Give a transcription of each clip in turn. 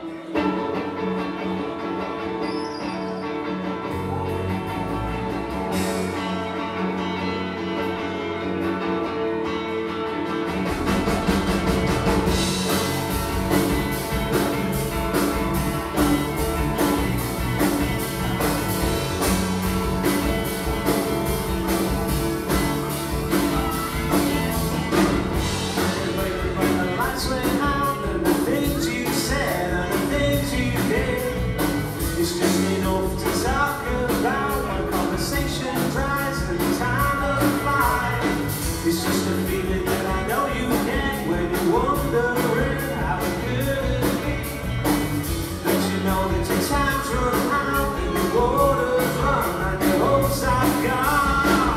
It's just enough to talk about when conversation dries and time to fly. It's just a feeling that I know you get when you're wondering how it could be. Don't you know that your time's run out and your water's run and your hopes are gone?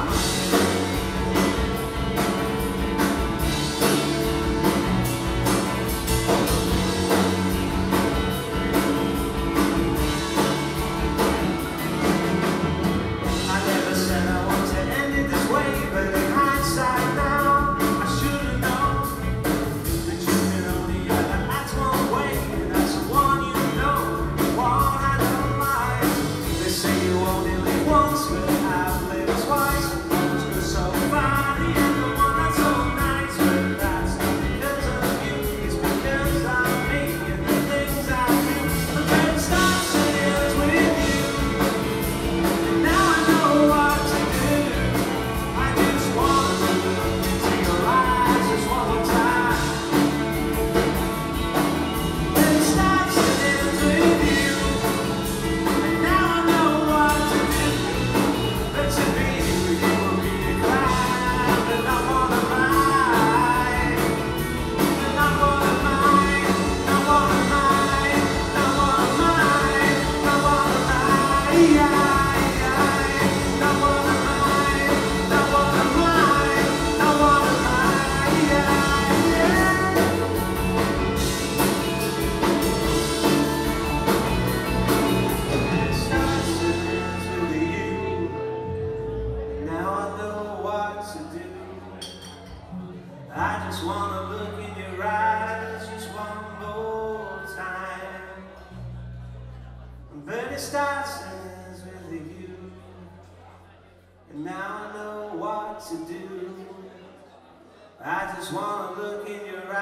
I just wanna look in your eyes just one more time. And then it starts and ends with you. And now I know what to do. I just wanna look in your eyes.